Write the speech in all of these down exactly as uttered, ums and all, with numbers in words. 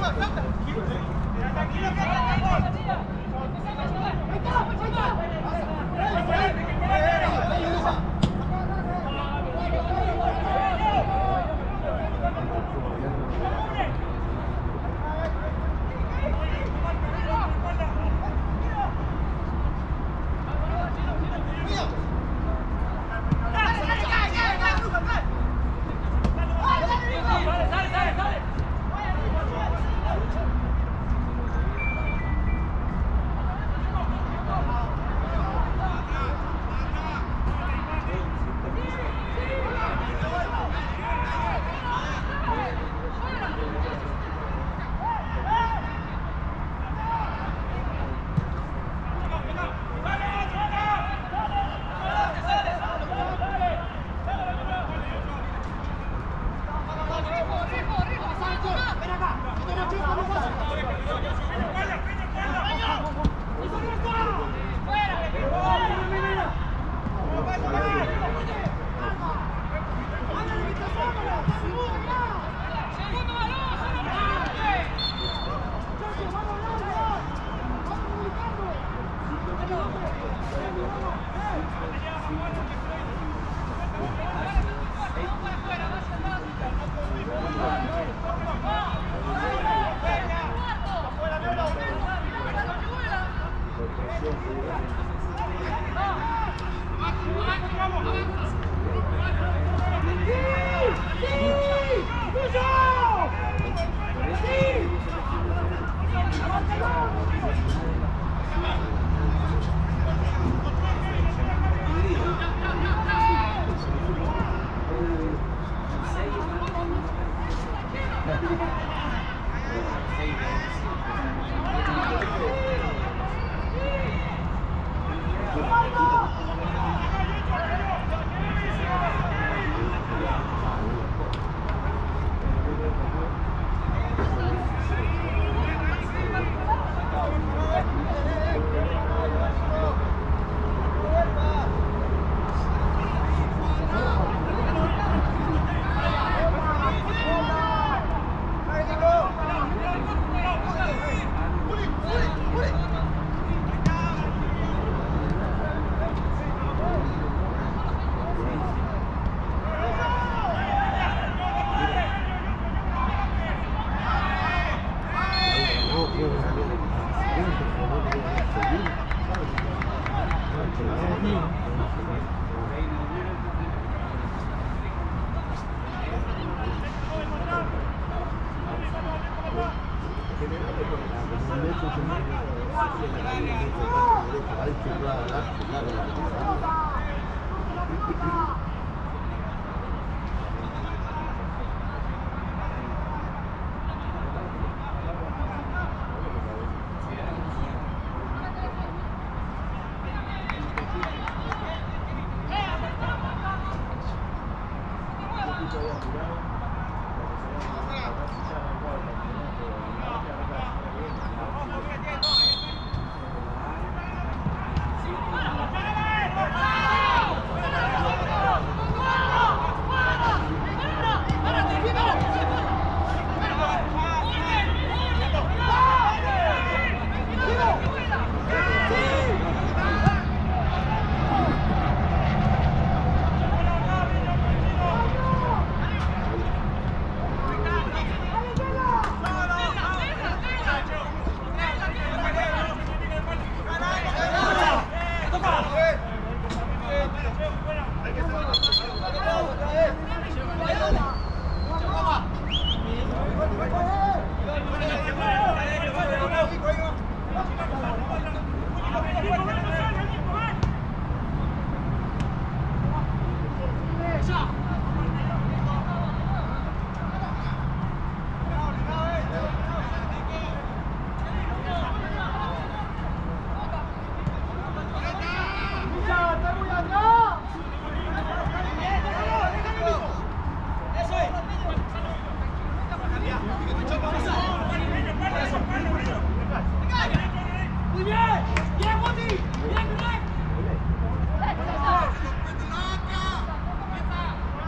Vamos,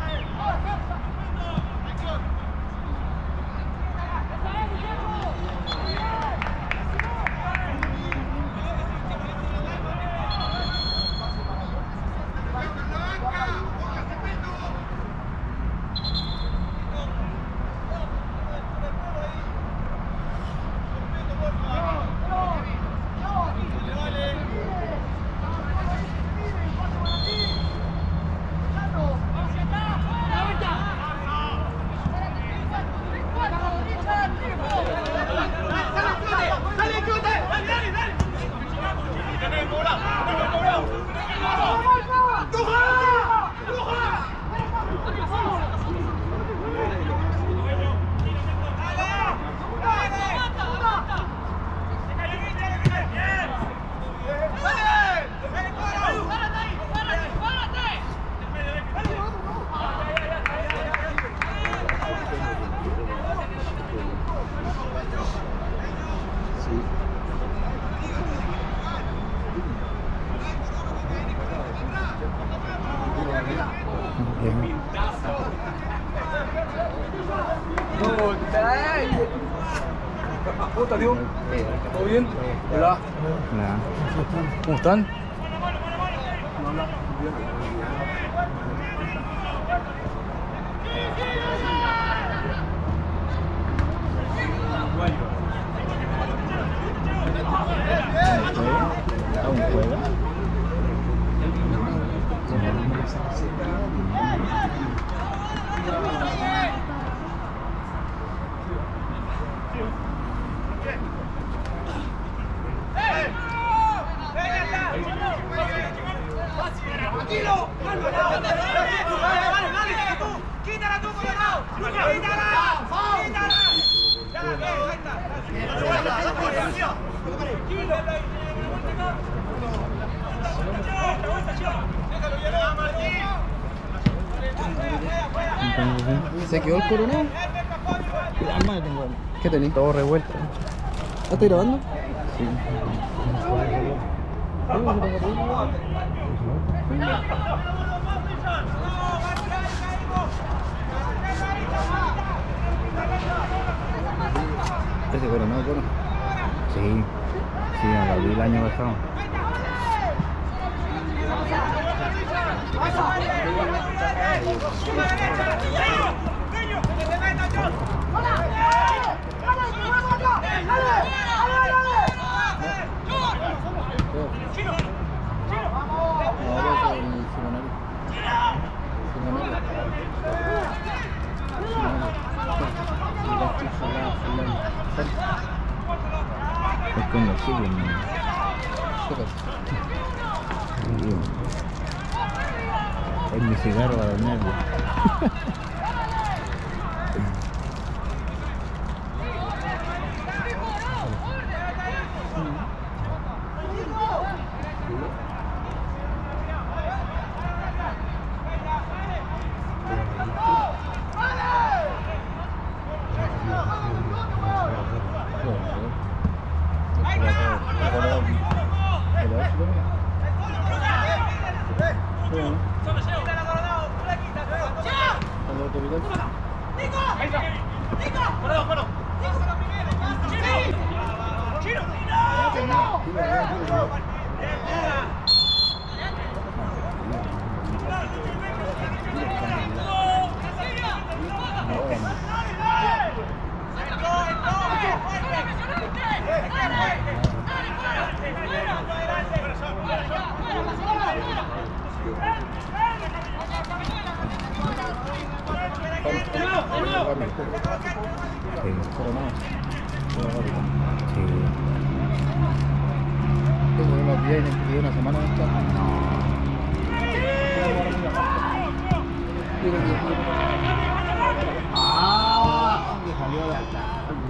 Puta, tío. ¿Todo bien? Hola. Hola. ¿Cómo están? ¿Aún juega? ¡Tranquilo! ¡Quítala tú, cuidado! ¡Quítala! ¡Quítala! ¡Ya, ahí está! ¿Se quedó el coronel? ¿Qué tenés? Todo revuelto. ¿Estás grabando? Sí. ¿Ese coronel, coronel? Sí. Sí, lo vi el año pasado. Es con los siglos, ¿no? Es mi cigarro a los nervios. Y una semana más tarde. ¡Ah! Me salió de acá.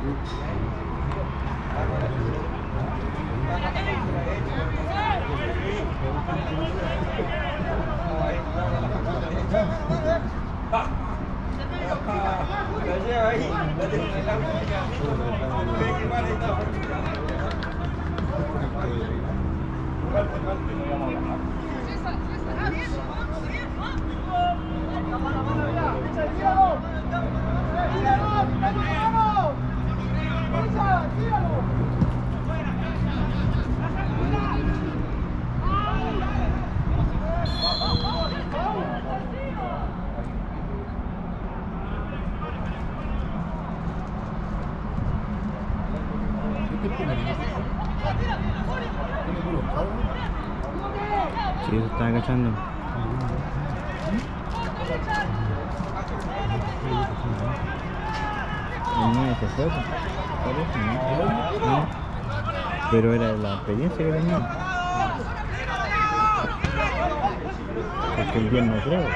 Sí, se está agachando. El niño se fue, parece, ¿no? ¿No? Pero era la experiencia que tenía. Porque el bien no creo.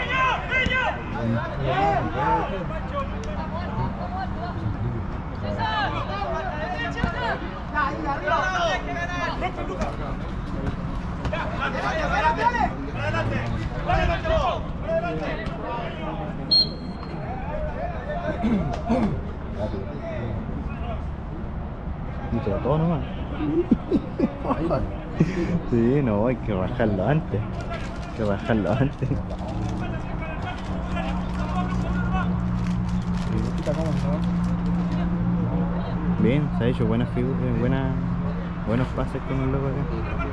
Y trató nomás. Sí, no, hay que bajarlo antes. Hay que bajarlo antes. Bien, se ha hecho buenas figuras, buenas, buenos pases con el loco acá.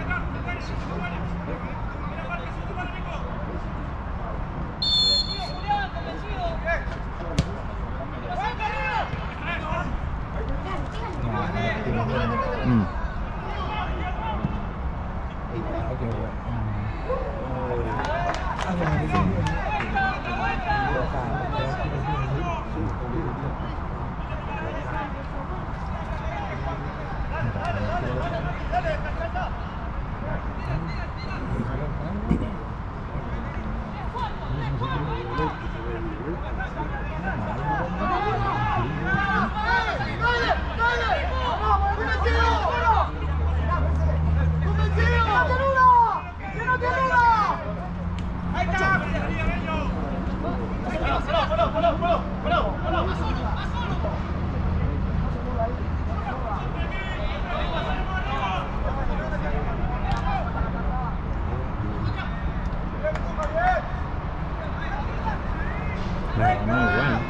Mm. No, muy bueno.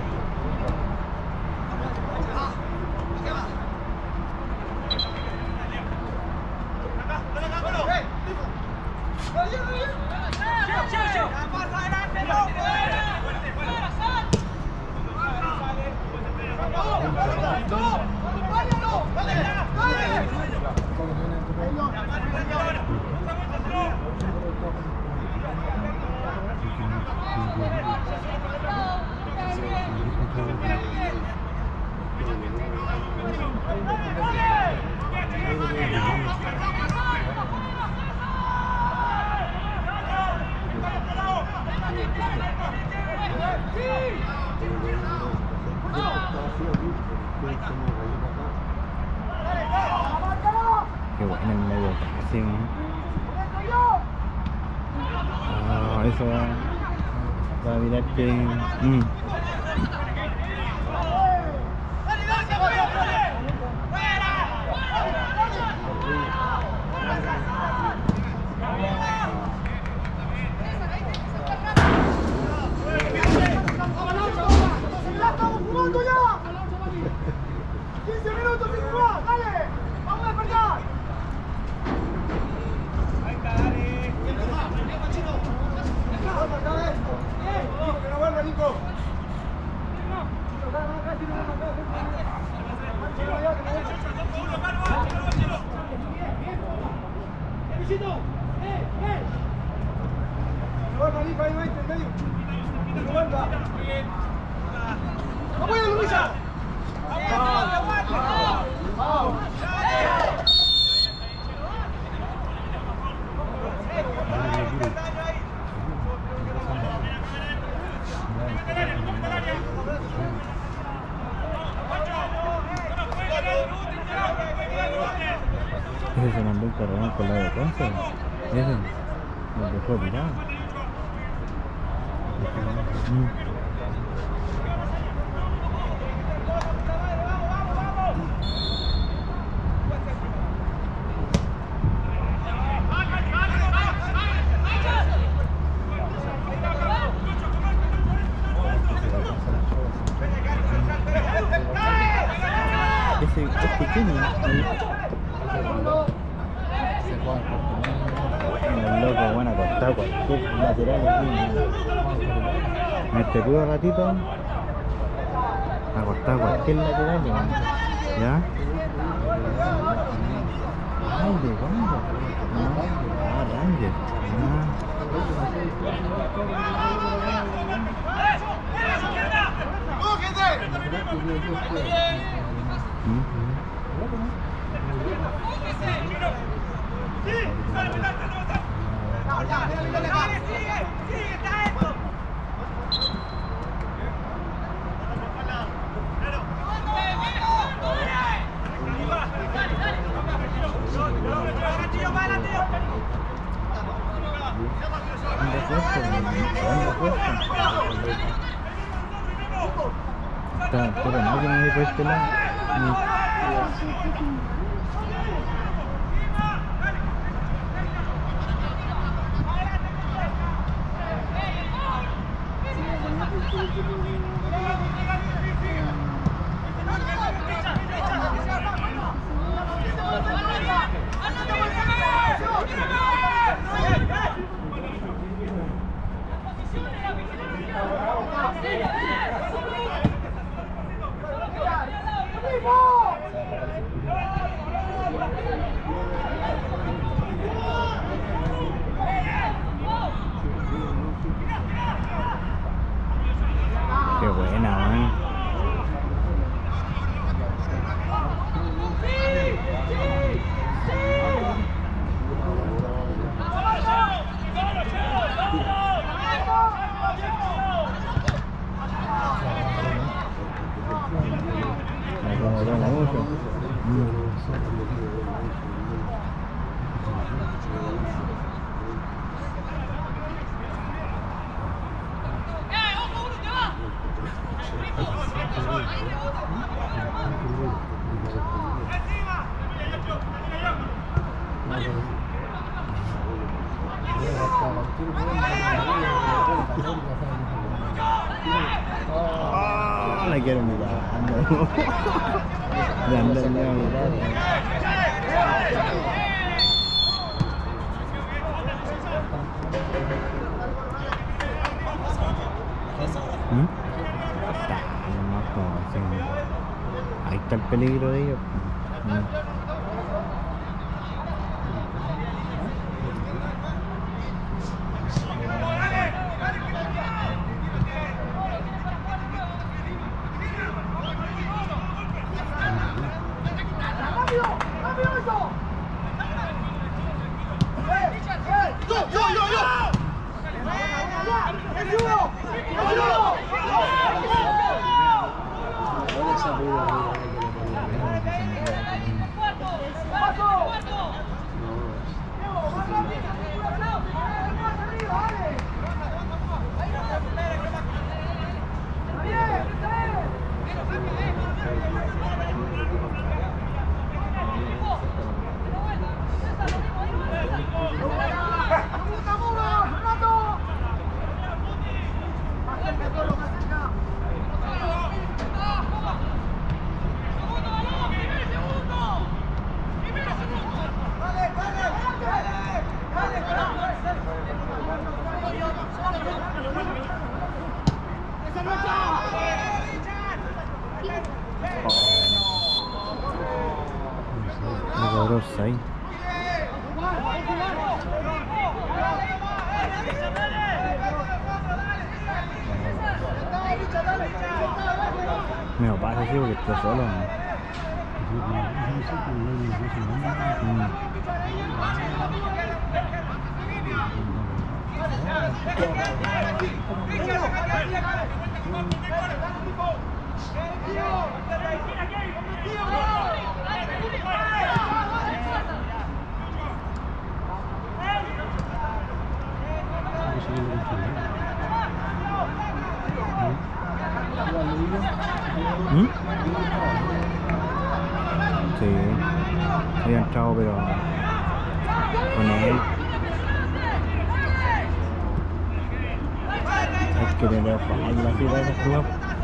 Qué bueno el medio casi. Ah, eso va, va a mirar que... Mm. quince minutos sin jugar, dale, vamos a despertar. Ahí está, dale. Que no vuelva, Nico. ¡Apoya, Luisa! Ese se mandó un carrerón con la de Conce. Ese lo dejó tirado. Mm. Ese es pequeño. El loco, bueno, acostado cualquier lateral aquí. En este puro ratito, acostado cualquier lateral. ¿Ya? Ay, ¿de cuándo? Ah, Ranger. Está, pero nadie me ve por este lado. Qué buena, man. Me acomodó mucho. Oh, la quiero mirar. Ya anda el mío a mirar. ¿Mm? No, como así. Ahí está el peligro de ellos. ¿Mm? Ahí. Me lo pasa así porque estoy solo, ¿no? Mm. ¿Mm? Sí, había entrado pero con él hay que tener la fila de jugar.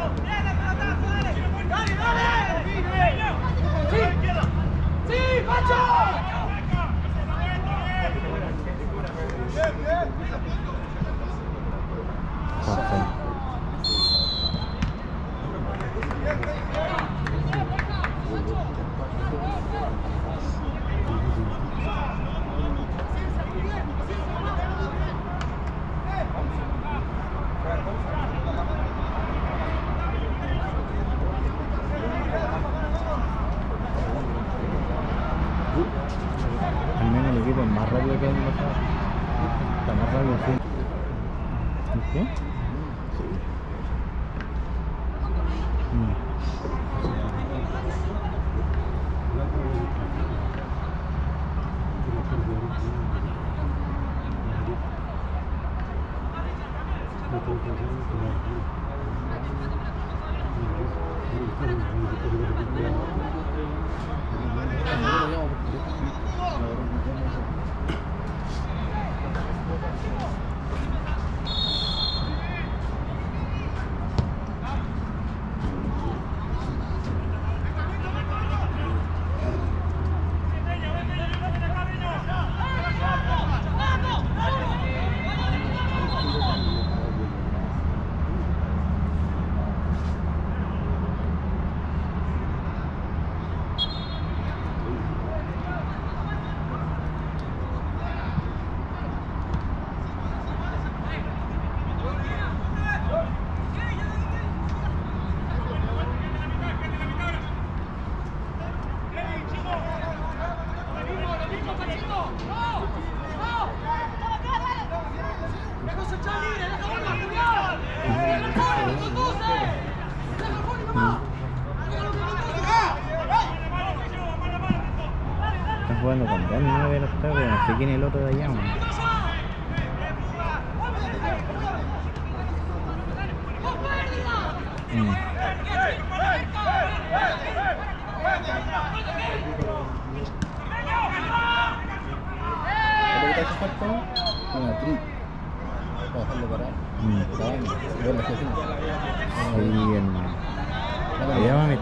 ¡Sí, macho! Al menos el equipo es más rápido que el pasado. Está más rápido, sí. ¿Qué? Sí. Mm. jugando con dos nueve los tarde, no sé quién es el otro de allá, man. Mm. ¿Lo que te hace falta? Una tri. Para dejarlo parar. Mm. Está bien, y ver la jefe. Ahí, hermano. Allá va mi...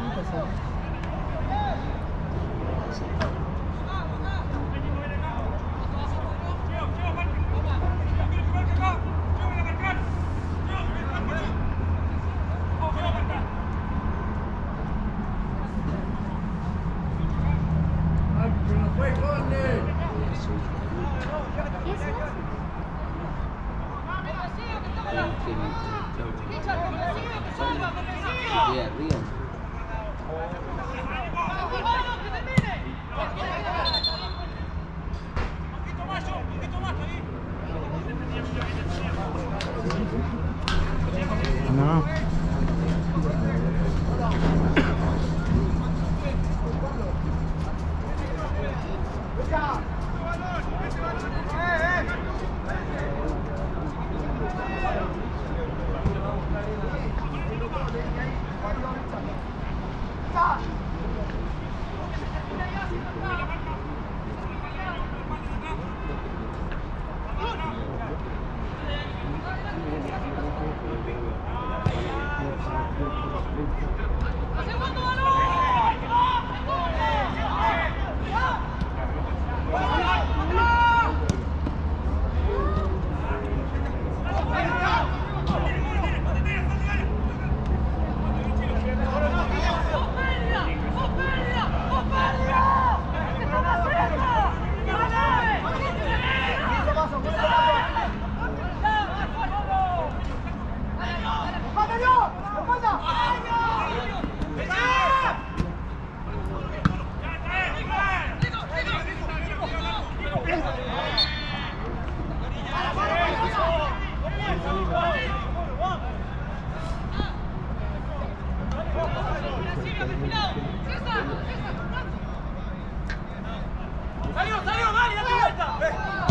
No. ¡Salió, salió! ¡Dale, date vuelta!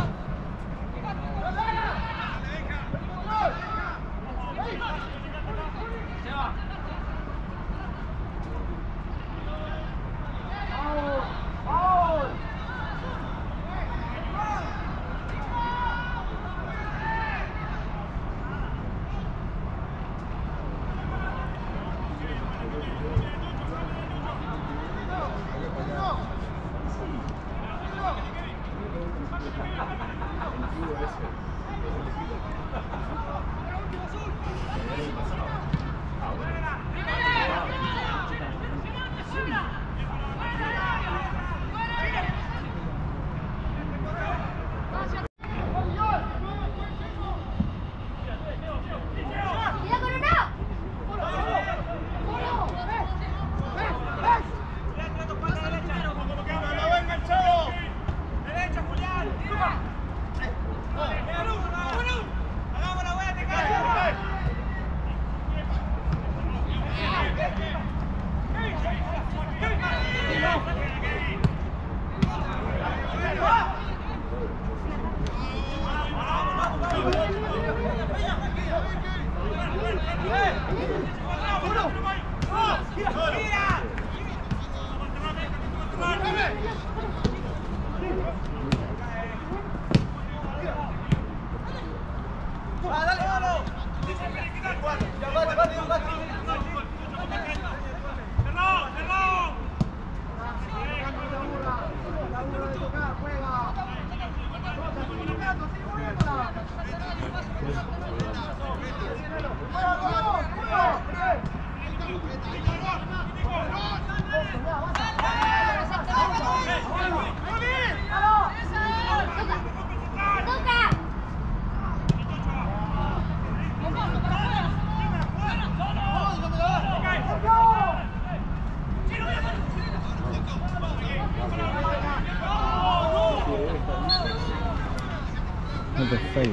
No te falles.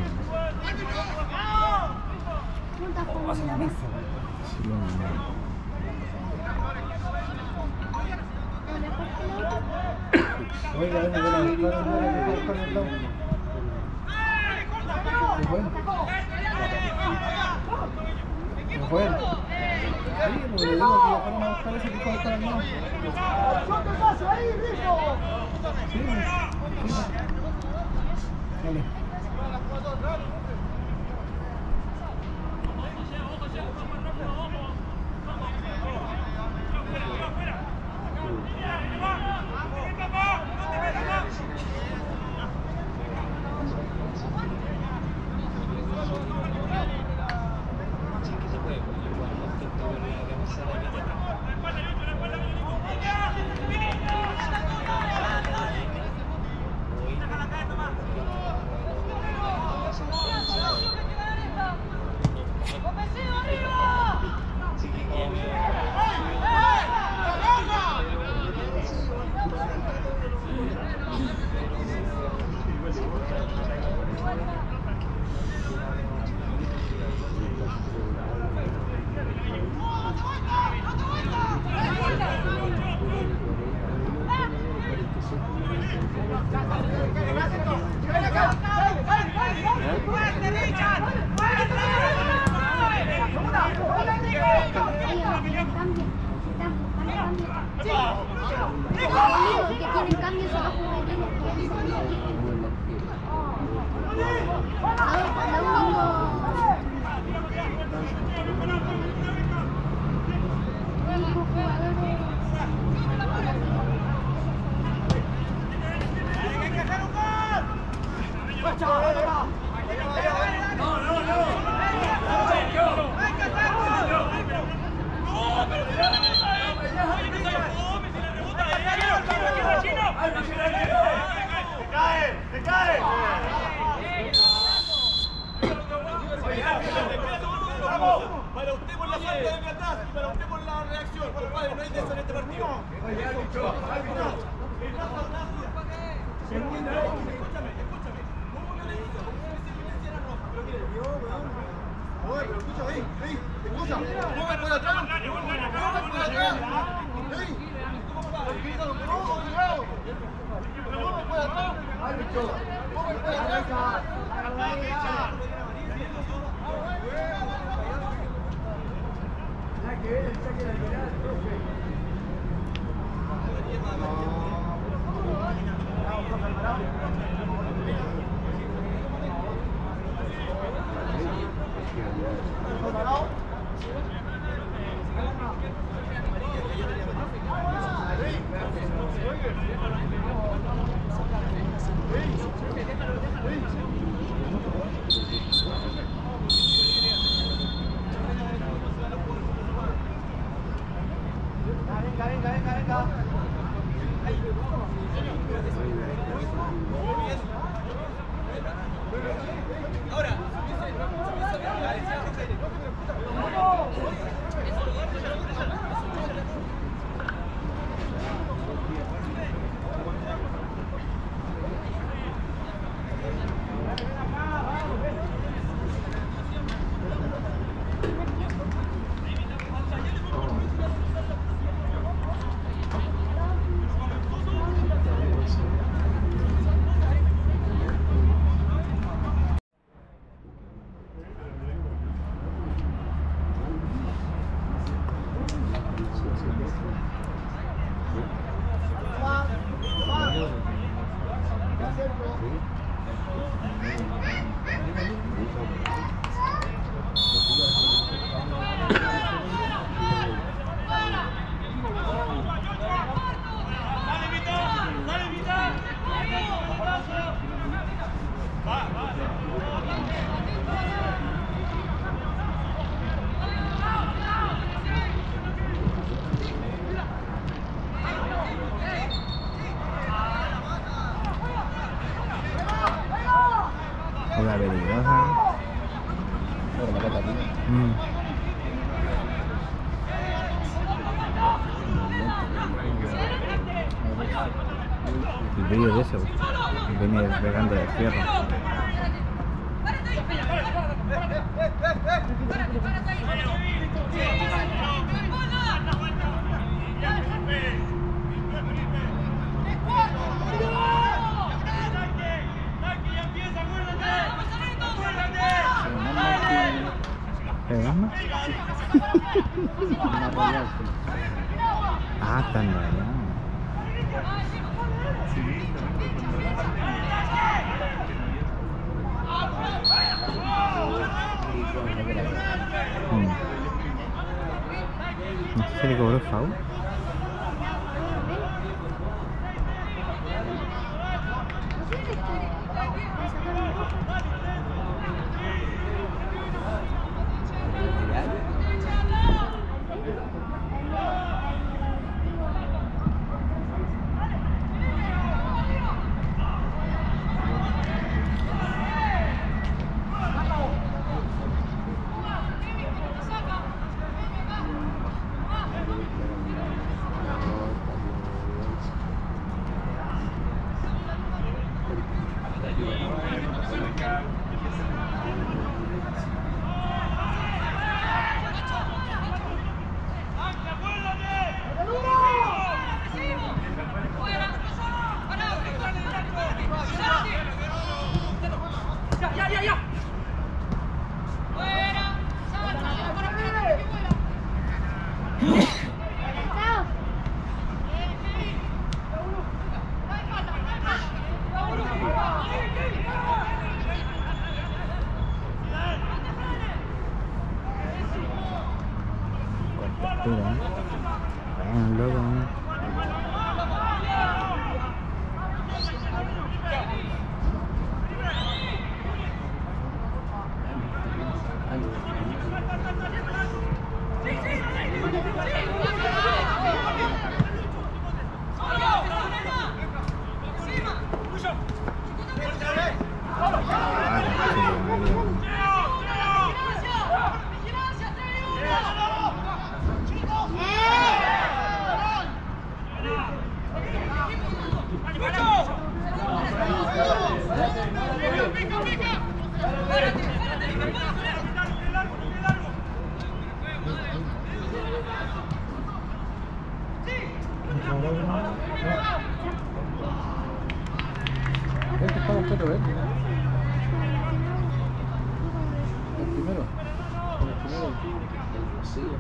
Sí, no. Oiga, ese de la ventana no era mejor con el lado. ¿Se fue? ¿Se fue? Sí, porque le digo que ya fueron a buscar ese que fue a estar al lado. Sí, sí. Dale. Para usted por la falta de atrás y para usted por la reacción, compadre, no hay de eso en este partido. Escúchame, escúchame. ¿Cómo que le dice? ¿Cómo que se violencia era roja? Pero mire, yo, weón. Oye, pero escucha, ey, ey, escucha. Pongan por atrás. Pongan por atrás. Ey. No, cuidado. Pongan por atrás. Pongan por atrás. Venga, venga, venga, venga. Ahora. Una peligrosa. Por la pata arriba. Mm. El brillo de eso, viene pegando de fierro. ¡Párate! Una rayada. Ah, están rayados. Mm. No sé si le cobró foul. Bueno, loco, ¿eh? Este está completo verde. El primero. El primero. El bolsillo.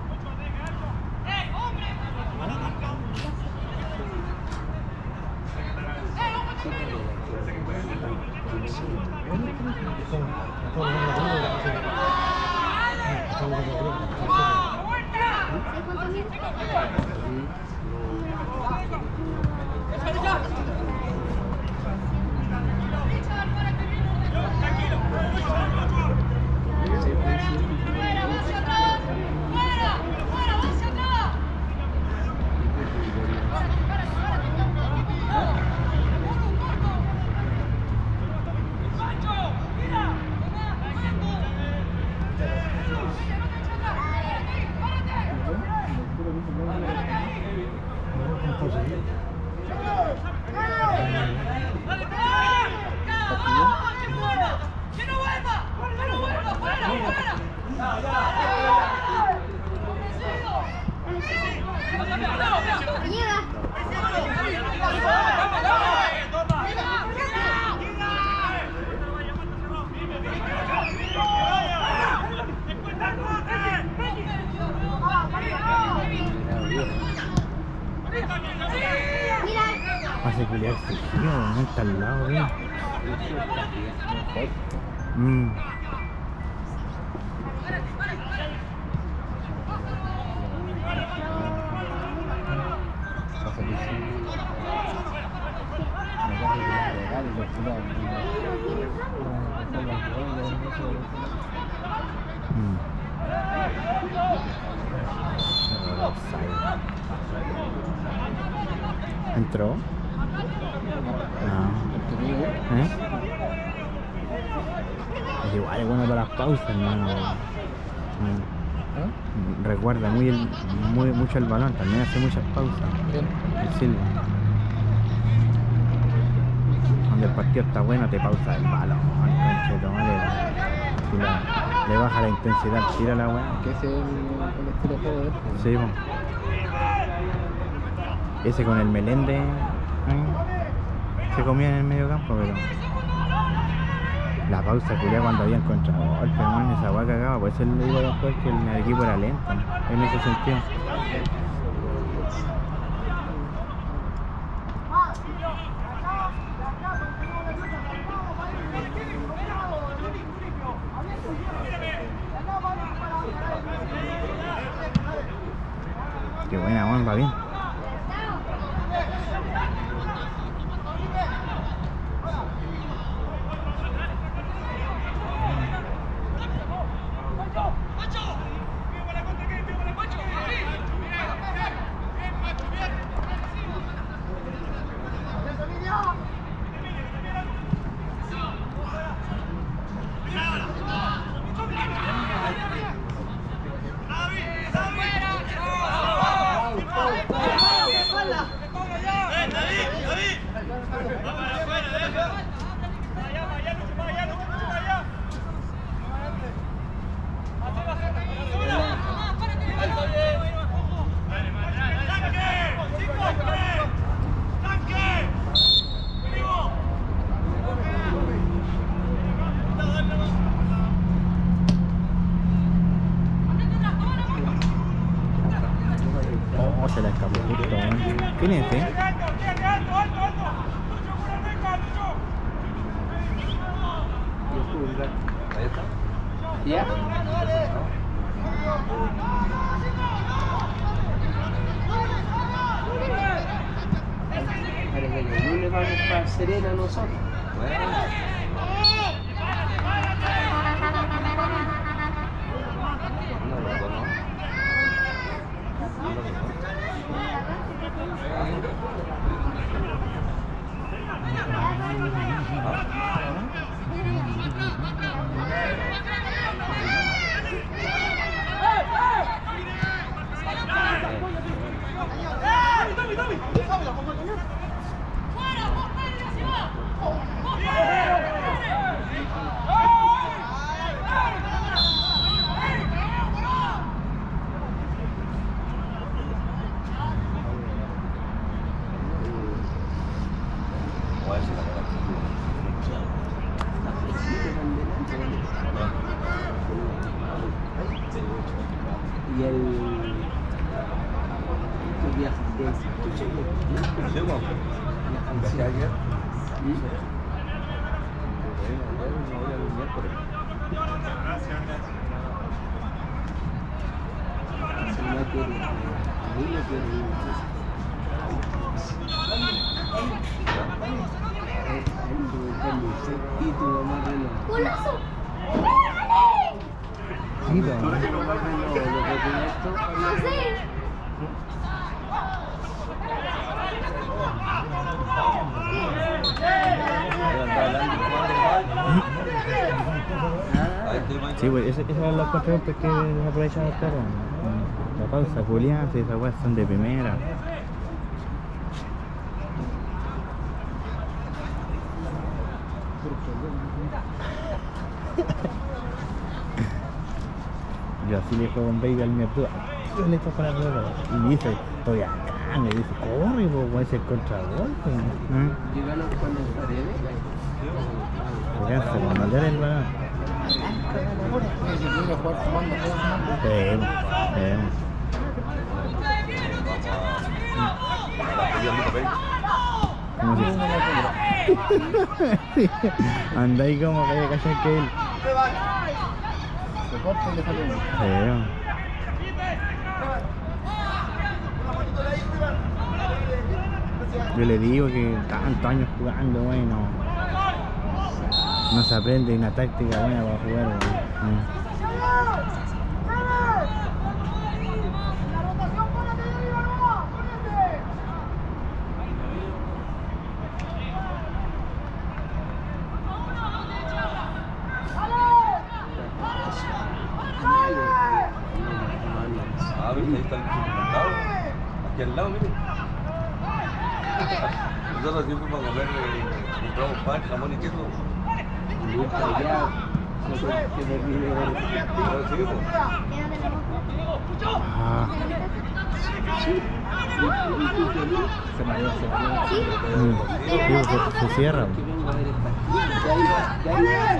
Hace culiarse el tío, no está al lado, ¿eh? Mm. Mm. ¿Entró? No. ¿Eh? Es igual, es bueno para las pausas, hermano. Mm. Recuerda muy, el, muy mucho el balón, también hace muchas pausas. El Silva. Cuando el partido está bueno, te pausa el balón, concheto, ¿vale? Si la, le baja la intensidad, tira la weá. Que ese es el, el estilo de juego de él. Sí, bueno. Ese con el Melende, ¿eh? Se comía en el medio campo, pero La pausa culia cuando había encontrado golpe, man, esa weá cagaba, por eso le digo a los jugadores que el equipo era lento, en ese sentido. Qué buena, man, va bien. Oh, se la escapó justo, man. ¿Quién es ese? ¿Ya? Parece que el lunes vamos para Serena nosotros. Y el... ¿Qué viaje de escuché? ¿Sí, güey? ¿Viaje ayer? Se me quiere... A mí me quiere ir. Y tu mamá reloj. ¡Golazo! Sí, pues. No sé. Sí, pues, esa es la cuestión que aprovechan los perros. La pausa, Julián, si esas weas son de primera. Yo así le juego un baby al mío, yo le toco la rueda y me dice, estoy acá, me dice, corre, pues voy a hacer contragolpe. ¿Eh? Llegaron con el paredes. ¿Qué hace? Con maldear el balón. Si quiere jugar fumando, juega fumando. Sí, sí. ¿Cómo se sí. Anda ahí como que hay que hacer que él. Se corta y le sale uno. Sí. Yo le digo que tantos años jugando, bueno, no se aprende una táctica buena para jugar. Bueno. Ah, ¿ves? Ahí está el supermercado. Aquí al lado, mire. Nosotros siempre para comer eh, compramos pan, jamón y queso. Y para allá, no sé qué termine de... Ahora sí, pues. Ah, Se mareó, se mareó. mm, sí, se, se cierra. Que vengo a ver el partido. De ahí, de ahí.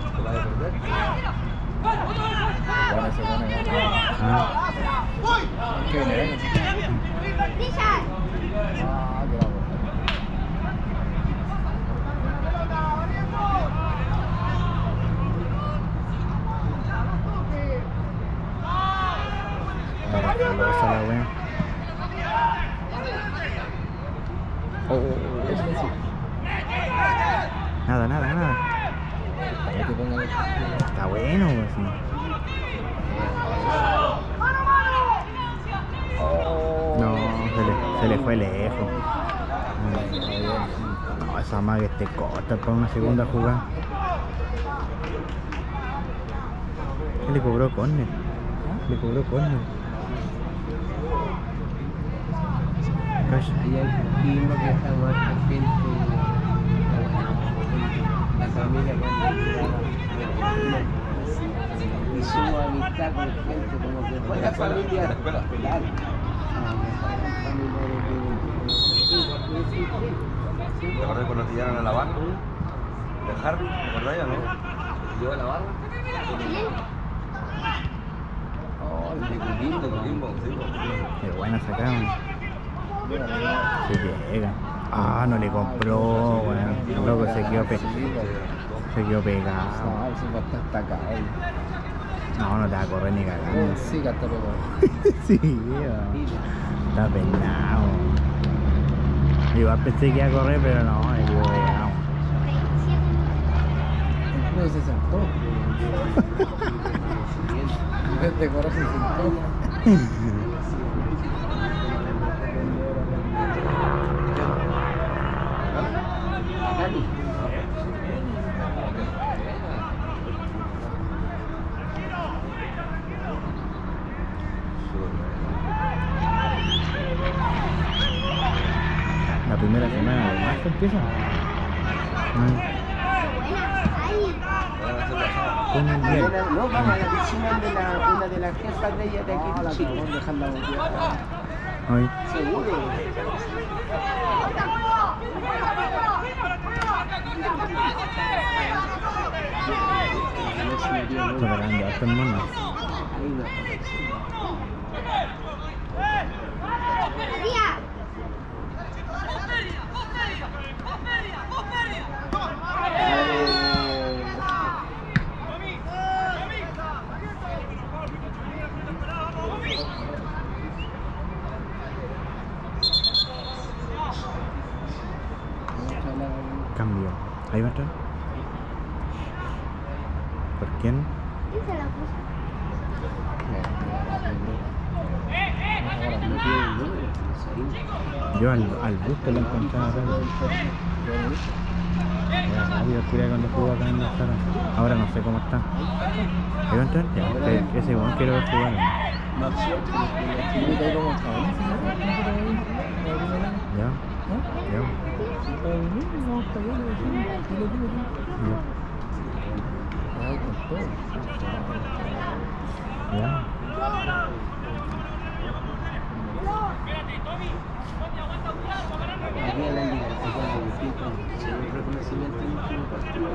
Ahora se pone Ah, ¿qué viene? Ah, qué bravo. fabulosa la wea. Oh, oh, oh, eso sí. Nada, nada, nada. Para que pongan el- Está bueno, pues sí. Oh. No, se le, se le fue lejos. No, esa maga este corta para una segunda jugada. Él le cobró córner. Le cobró córner. Calla. Ahí hay primo que está muerta gente. La familia cuando y su amistad con gente como que fue la familia claro. ¿Te acuerdas cuando te llevaron a la barra? ¿De Harvey? ¿Te acordás ya, no? ¿Llevó a la barra? Oh, el de Coquimbo, Coquimbo, sí. Qué buena sacaron. Se llega. Ah, no le compró, weón. El loco se quedó, pe se quedó pegado. Ah, ese va a estar atacado. No, no te va a correr ni cagando. Sí, que está pegado. Sí, weón. Está peinado. Igual pensé que iba a correr, pero no, me quedó pegado. Incluso se sentó. En vez de correr se sentó. La primera semana de marzo empieza. Con un día. Mañana, no, vamos a la piscina de la, una de las jefas de ella de aquí Ah, de la Chile. cagón, dejarla botear. Hoy. Seguro. Está pegando harto el mono. Ahí no. Cambio. Ahí va a entrar. ¿Por quién? Yo al, al busto lo encontraba acá. Era rápido, cuidado cuando jugó acá en la sala. Ahora no sé cómo está. ¿Ahí va a entrar? Ya, que- ese weón quiero ver jugar. ¿No? Ya. Ya. Ya. Ya. Aquí en la liga, se juega distinto. Se ve el reconocimiento en el último partido.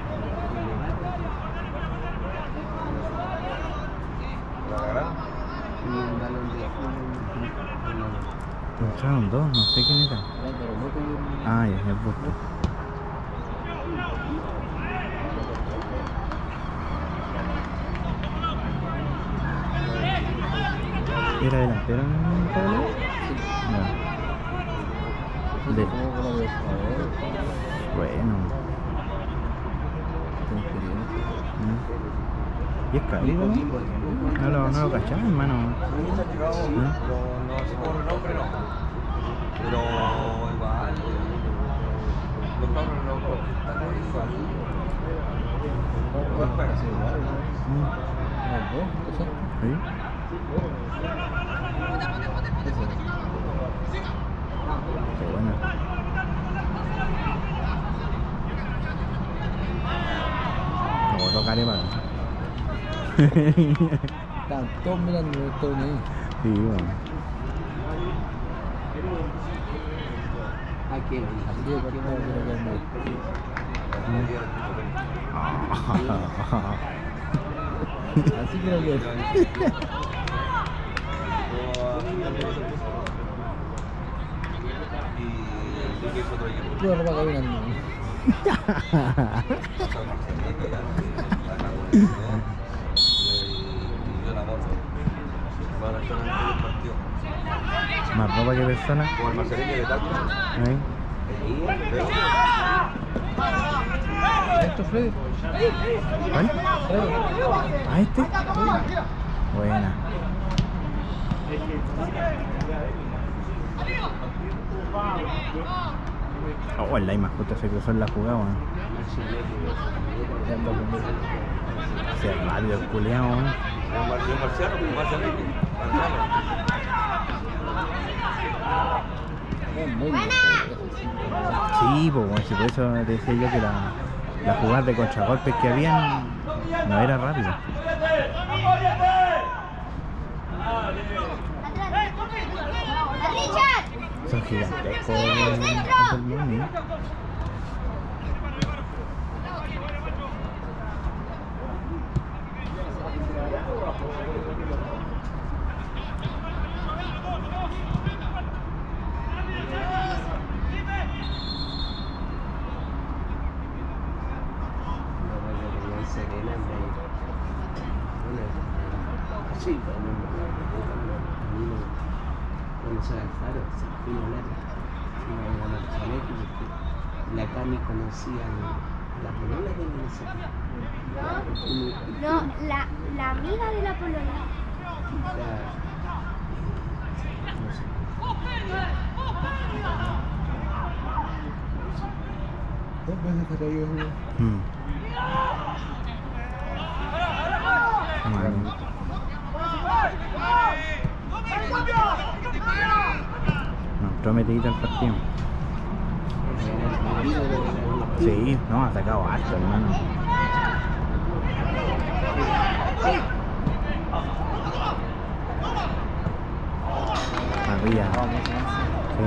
¿La agarraron? Y un balón de fútbol. Entraron dos, no sé quién era. Ah, ya, el busto. ¿Era delantero en el Pablo? No. De... Bueno. ¿Mm? ¿Y es cálido? No lo, no lo cachaba, hermano. Sí, está tirado, pero no sé por el nombre, no. Pero igual. Los cabros no están igual. ¿Sí? Qué bueno. Como tocaré para. Están todos mirando esto ahí. Sí, bueno. Aquí, Así que cualquiera quiere ver más. Así creo que es. Pura ropa caminando. Más ropa que persona. Como el Marcelino de Talco. ¿Eh? ¿Esto, Freddy? ¿Cuál? Freddy. ¿Ah, este? Buena. Oh, el Laima justo se cruzó en la jugada, weón. Se rápido el culeado, weón. Un marciano, un marciano. Sí, pues, bueno, si por eso decía yo que la, la jugada de contragolpes que habían no era rápida. Son gigantescos el Muni. Sí, pero no, cuando se va al faro, se fue a larga, iba a la Marchalete, la Cami conocía la polola de la No, la, la amiga de la polola. Dos veces te cayó uno. Mm. No, prometidito el partido. Sí, no, ha sacado harto, hermano. Arriba. Sí.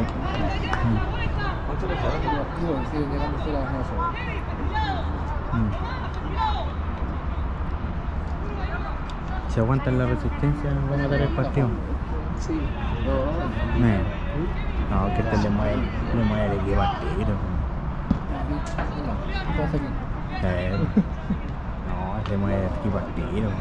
Siguen llegando a las nueve. Mm. Si aguantan la resistencia, van a dar el partido. Sí, Eh. No, que este le mueve, le mueve el equipo al tiro. Eh. No, se mueve el equipo al tiro.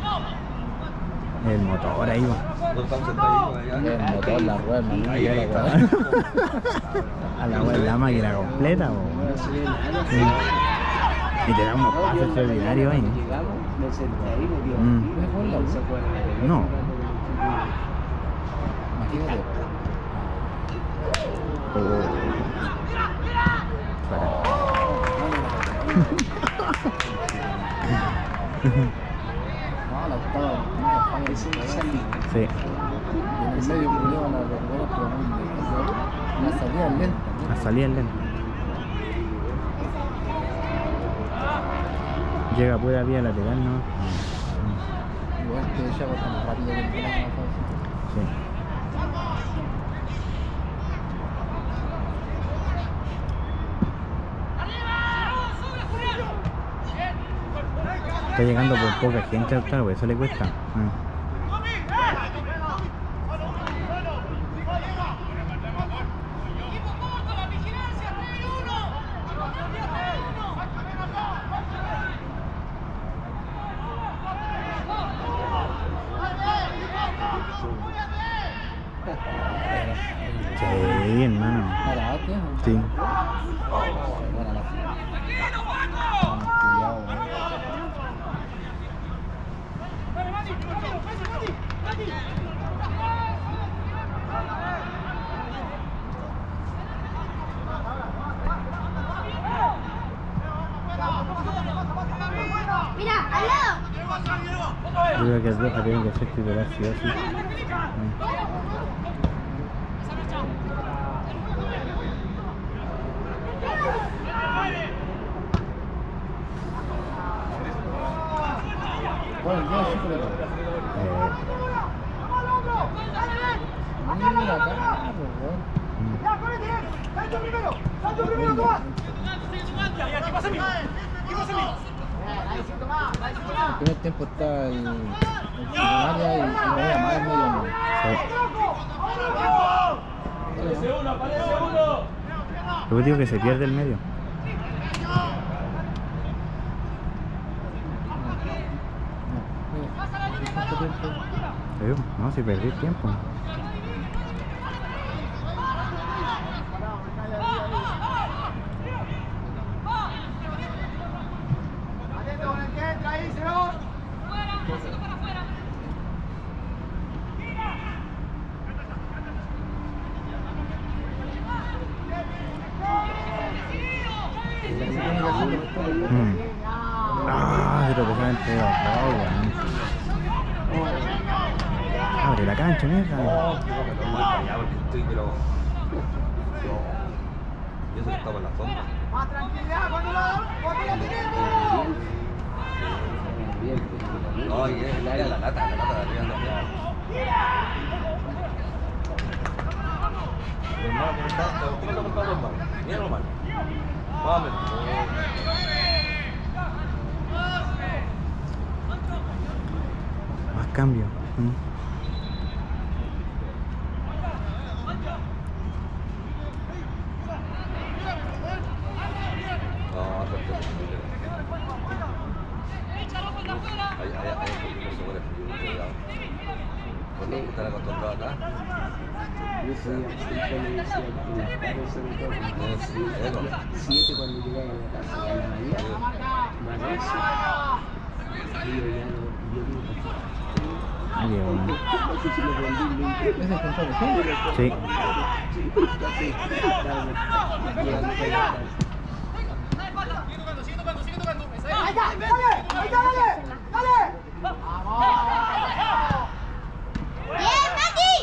El motor ahí va. No están sentaditos allá. El motor, la rueda, man, Ahí ya la está. weá. A la wea, la máquina completa, po. no se ve nada. Sí. Y te da unos pasos extraordinarios ahí. Llegamos, me senté ahí, me dio Mm. un tiro, y se fue a la derecha. No. Imagínate. Oh. Para. No, la octava. Ese es salí. Sí. Y en el medio culiao la recupera, pero muy lenta. La salida es lenta. A salir lento. Llega pura vía lateral, ¿no? Igual que ella va tan rápido que el volante no fue. Sí. Está llegando por poca gente, claro, por eso le cuesta. Ah. Sí, hermano. ¿A la hostia? Sí. Buena la fila. Vamos, culiao, weón. Mira, al lado. Yo creo que el Roja tiene que ser titular, sí o sí. Mm. Bueno, yo sí creo que. Eh, Mira acá, pues, weón. mm. Venga. El primer tiempo está el, el Área y, y no había más el medio. ¿No? Lo que digo que se pierde el medio. No, si perdí tiempo. Mm. Ah, pero que se ha entregado. Abre la cancha, mierda. Estoy, pero. Yo sé que estaba en la zona. Más tranquilidad cuando la cuando la tenemos. No, y es la lata, la lata de arriba también. Hermano, ¿cómo estás? ¿Cómo te ha portado, hermano? Bien, hermano. Vamos. Más cambio. Mm. ¿Están acostumbrados acá? Yo soy siempre me decía que en las tardes sobre todo, siete cuando llegaba a la casa y a la mañana, más eso, y yo ya no, yo digo, Ay, Dios mío. no sé si lo vendí, lo ¿Es el control de gente? Sí. sí, estaba llegando para la casa. Ahí está, dale, ahí está, dale, dale. Vamos. ¡Bien, Mati!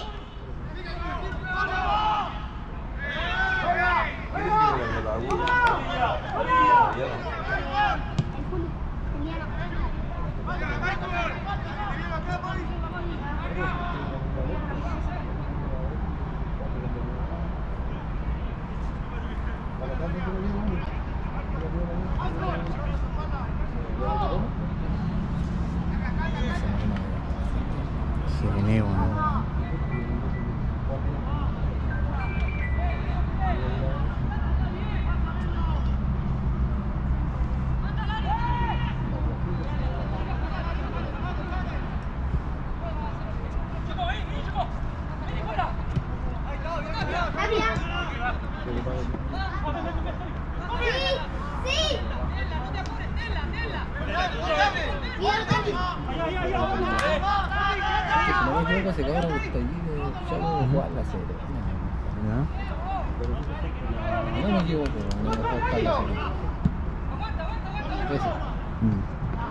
Sireneo, ¿no? Fabia. Sí, sí. Bien, Mati. Si no me equivoco, ese cabrón que está allí de Chavo Juan la serie. ¿Ya? No me equivoco, no me equivoco, está la serie. Ese. Mm.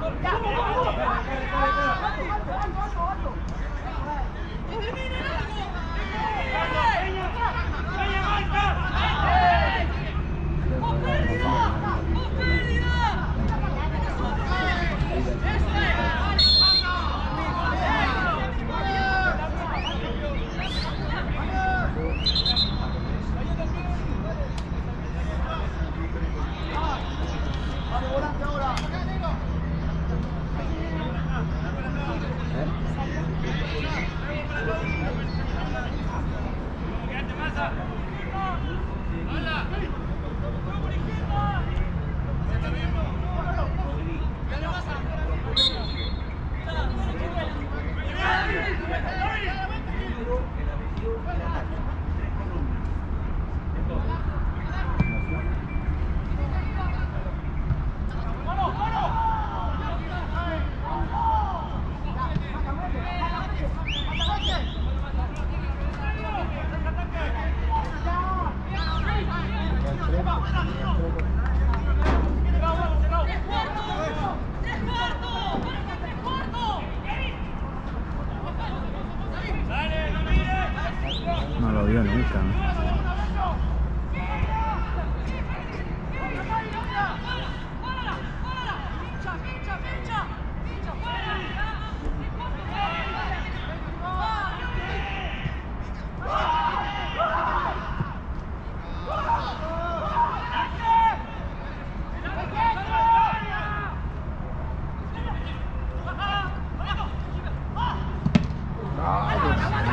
No lo vio nunca.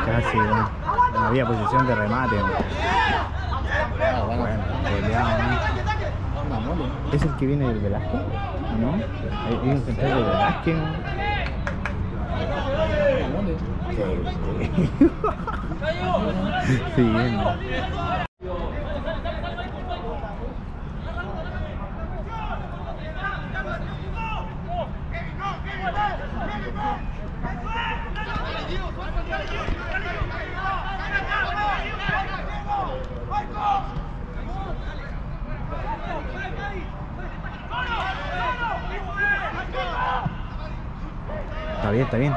Casi, weón. No había posición de remate, weón. Ah, bueno, Bueno, goleado, ¿no? una mole. ¿Es el que viene del Velázquez? ¿O no? Hay hay un central de Velázquez, ¿no? Una mole. Sí, sí. ¿no? Está bien, está bien.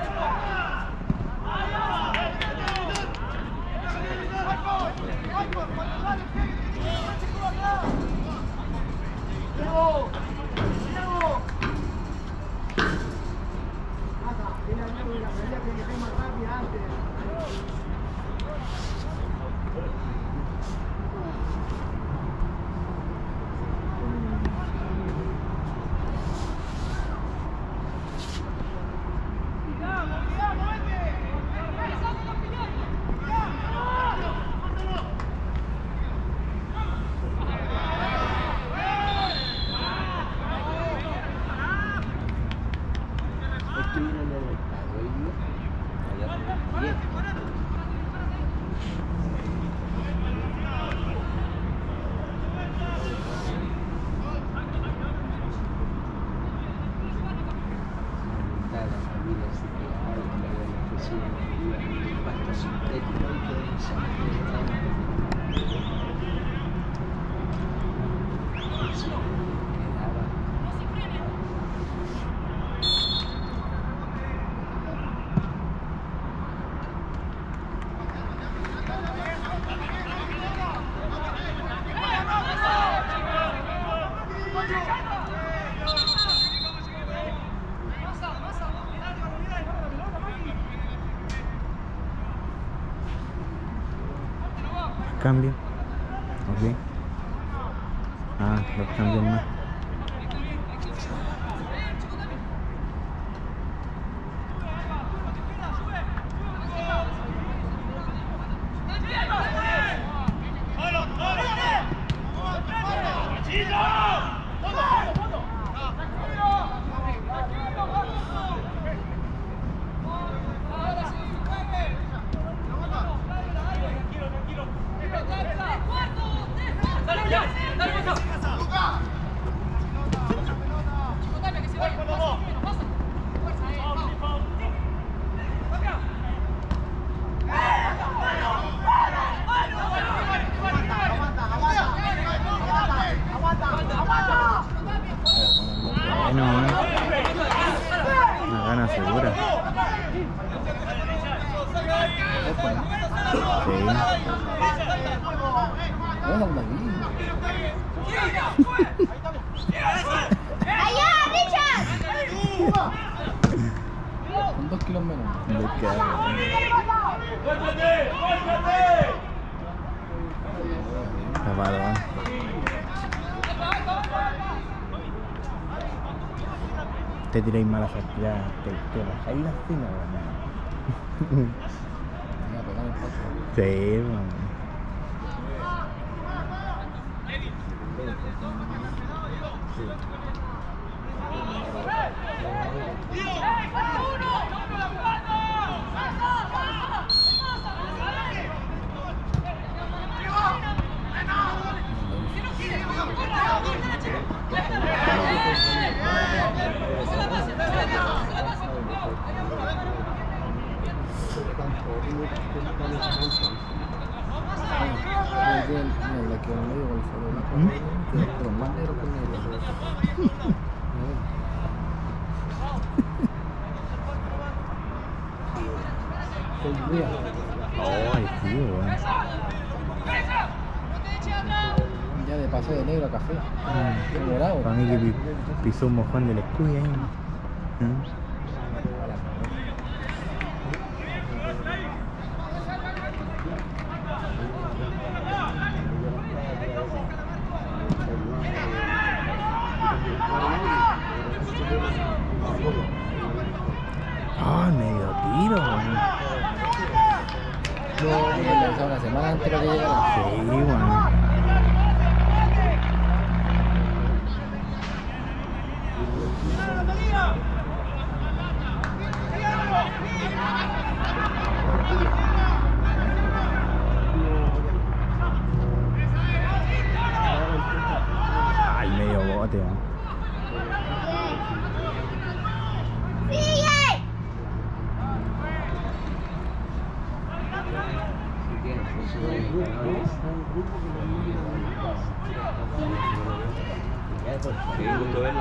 Estuvieron en el estadio hoy día. Bien. Está la familia así que ahora que le habían ofrecido un pasto sintético y todo eso. Sí, quedaba. Cambio. Ok. Ah, los cambios más. Bueno, una gana segura. Sí. No, no, no. ¡Allá, Richard! Con dos kilos menos. Muy caro. Está malo, ¿eh? Te tiráis malas actividades, te, te bajáis las finas, weón. Me voy a pegar el pasto. Sí, weón. Mira, la que en medio con el celular. Pero más negro que negro. Sombría. Ay, sí, weón. Ya de paso de negro a café. Mm. De morado. Para mí que pi- pisó un mojón del escudo ahí. ¿Mm? Ah, medio tiro, weón. Le hizo una semana antes de que llegara. Sí, bueno. Ay, medio bote, ¿no? Sí, gusto verlo.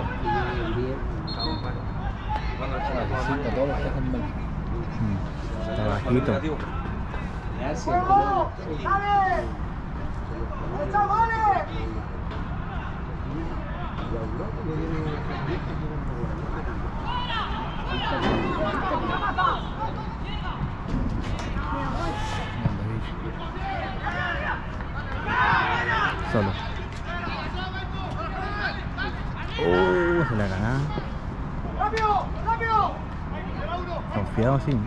Necesita todos los que hacen mal. Mm. Está bajito. Gracias. Solo. Oh, se la ganaba. ¡Rápido! ¡Rápido! Confiado, sí.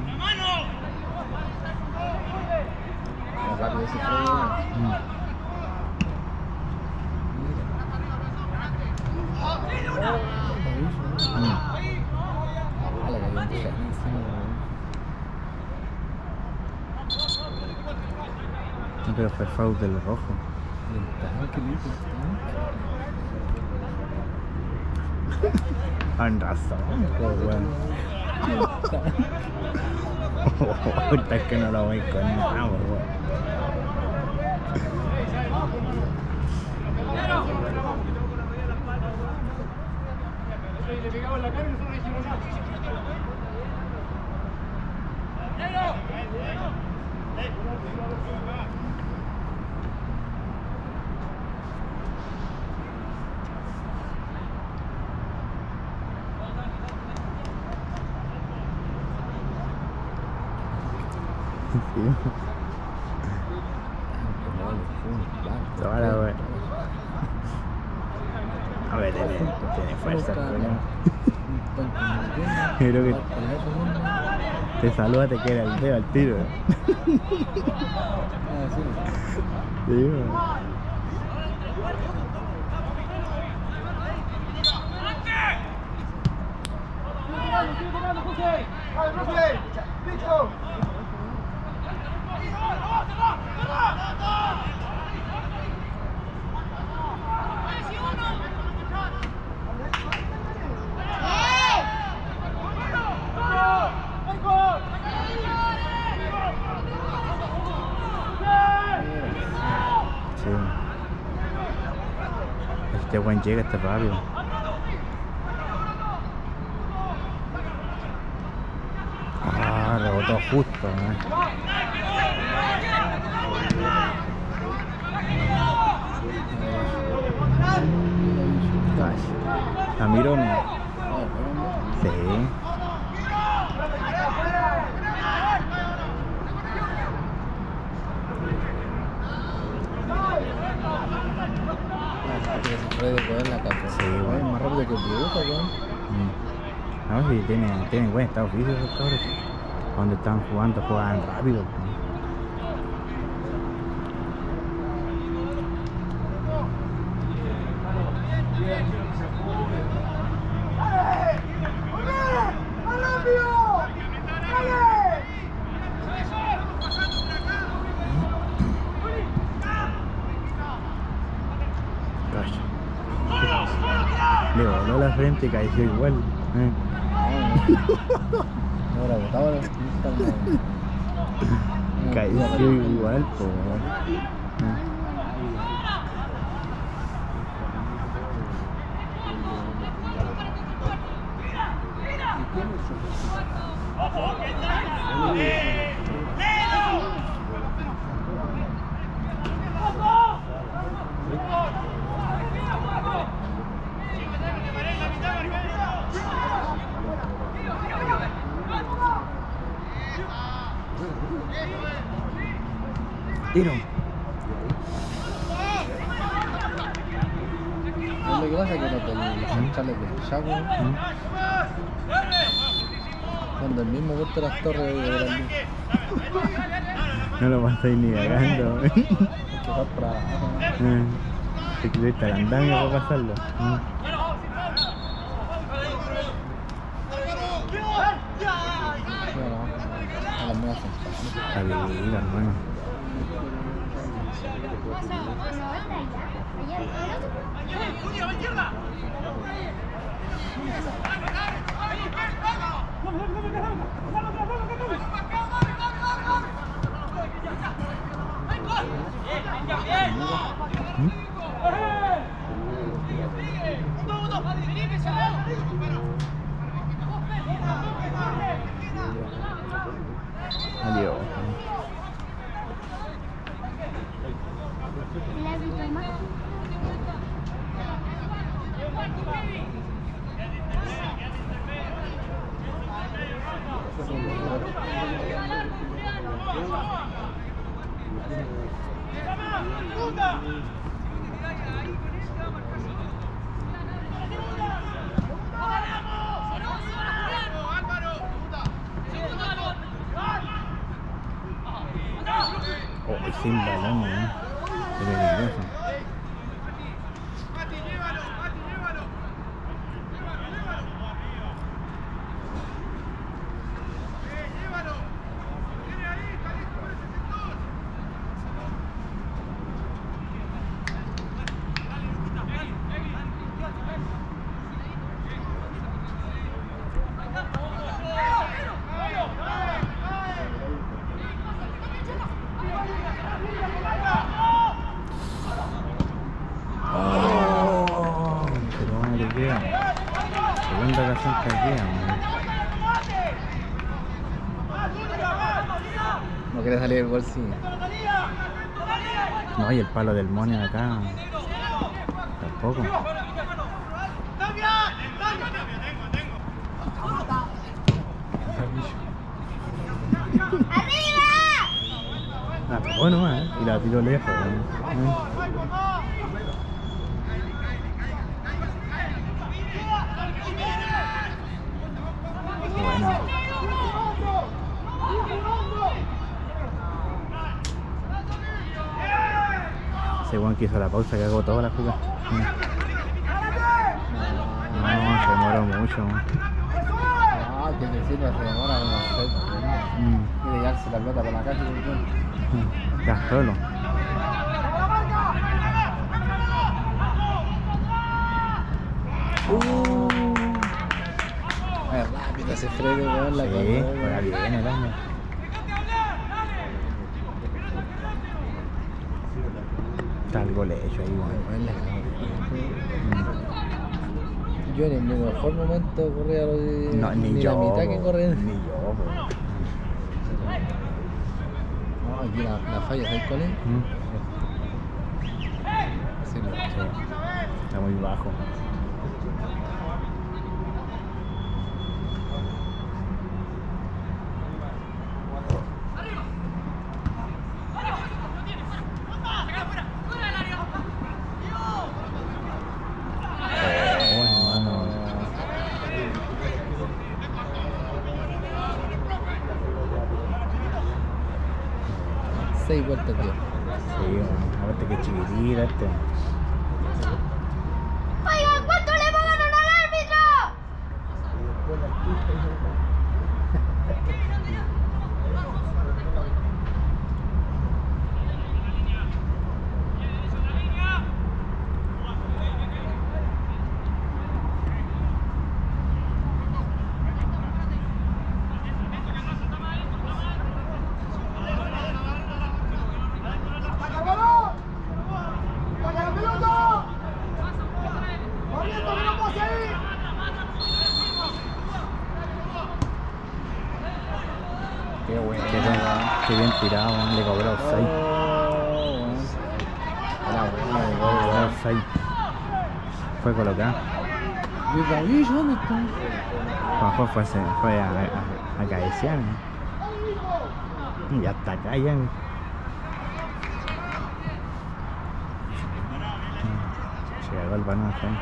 Rápido ese Freddy. Mm. Mm. A la cayó un encima, Pero fue foul del rojo. qué lindo. Han razón, pues bueno. Puta, es que no lo voy con nada, pues bueno. Le pegamos en la cara y nosotros no hicimos nada. Sí. Toda la wea. A ver, tiene, tiene fuerza, pero creo que te saluda, te queda el dedo al tiro. Sí, bueno. ¡Vale, profe! ¡Listo! Sí. Este buen llega, este rápido. Ah, rebotó justo, ¿eh? Casi. ¿La miró o no? Sí. Freddy poder la capa. Sí, bueno. Más rápido que el dibujo, weón. Mm. No, si tienen, tienen buen estado físico esos cabros. Cuando estaban jugando, jugaban rápido. Le voló la frente y cayó igual. ¿Eh? Ahora botaba la Cayó igual, po. ¿Eh? Tiro. Lo que pasa es que los del centrales del Chaco, ¿Mm? cuando el mismo corta las torres de la luz. No lo pasáis ni cagando. Hay que jugar por abajo. Te quitaste el andamio para pasarlo. A las medias centrales. Está bien, hermano. Adiós. Oh, y sin balón, ¿eh? Es peligroso. Segunda ocasión que queda, No quiere salir el bolsillo. no, y el palo del money acá tampoco. Ah, bueno, eh, y la tiro lejos, eh. Bueno. Ese weón que hizo la pausa que hago toda la jugada. No, se demoró mucho. Ah, que me sirva, se demora como seis segundos. Mm. Quiere llevarse la pelota por la calle. Ya, solo. Es rápido ese Freddy, weón, la Sí, que juega bien el año. Está el gol hecho ahí, weón. Yo en mi mejor momento corría lo de No, ni, ni yo, la mitad que po. corre. Ni yo, po. No, aquí la, la falla, ¿sabes cuál es? Mm. Sí, no. Sí. Está muy bajo. Oh, hermano. Seis vueltas, tío. Sí, weón. Aparte que chiquitita este. Oigan, ¿cuánto le pagan al árbitro? Qué bueno. Qué bien, qué bien tirado, weón. Le cobró offside. Era bueno, Le cobró offside. Fue colocado. ¿Y el Gavillo dónde está? Juanjo fue, a hacer- fue a, a, a cabecear, ¿no? Y hasta acá ya. Llegó el balón acá.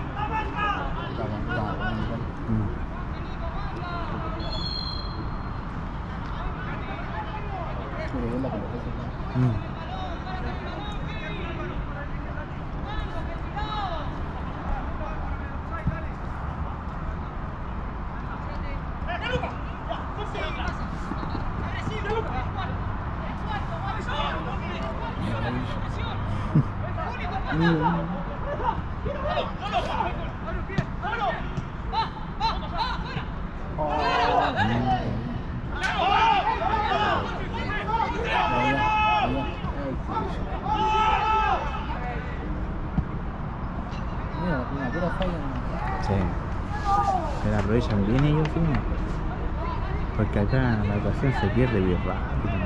Está bueno, está bueno, igual. Mm. Me le dio la pelota. Mm. Sí. Se la aprovechan bien ellos, sí. Porque acá la ocasión se pierde bien rápido.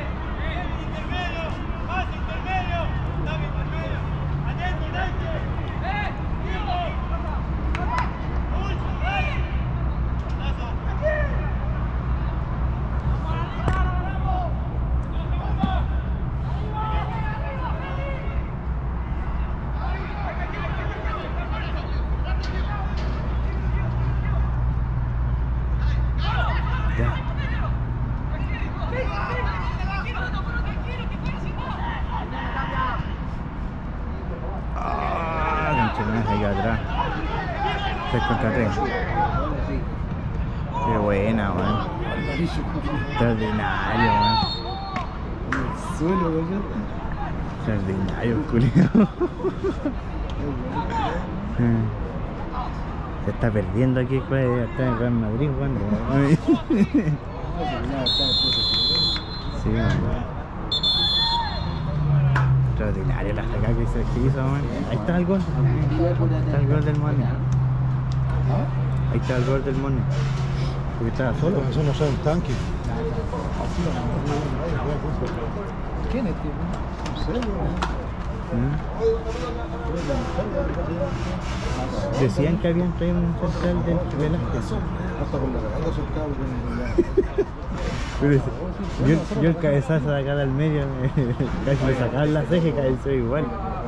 tres contra tres. Qué buena, weón. Extraordinario, weón. Suelo, weón. Extraordinario, culiao. Se está perdiendo aquí, weón. Está en Real Madrid, weón. Sí, weón. Extraordinario la sacada que se hizo, weón. Ahí está el gol. Ahí está el gol del Mone. Ahí está el gol del Mone. Porque estaba solo. Eso no es un tanque. ¿Quién es, tío? No sé, weón. ¿Mm? Decían que habían traído un central del Velázquez. Hasta con la cagada soltado. Yo, yo el cabezazo de acá del medio, casi me sacaban la ceja y cabeceo igual.